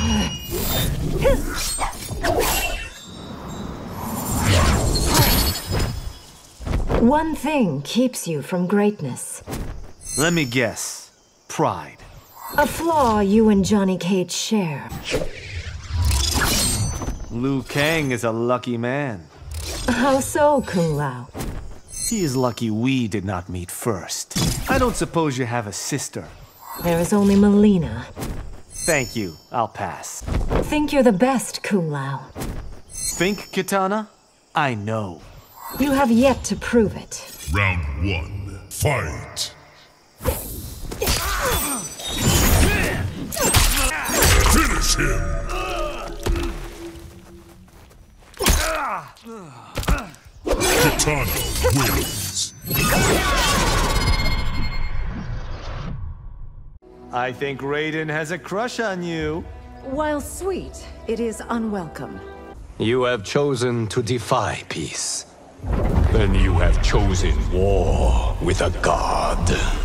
One thing keeps you from greatness. Let me guess. Pride. A flaw you and Johnny Cage share. Liu Kang is a lucky man. How so, Kung Lao? He is lucky we did not meet first. I don't suppose you have a sister. There is only Melina. Thank you. I'll pass. Think you're the best, Kung Lao. Think, Kitana? I know. You have yet to prove it. Round 1. Fight! Finish him! Kitana wins. I think Raiden has a crush on you. While sweet, it is unwelcome. You have chosen to defy peace. Then you have chosen war with a god.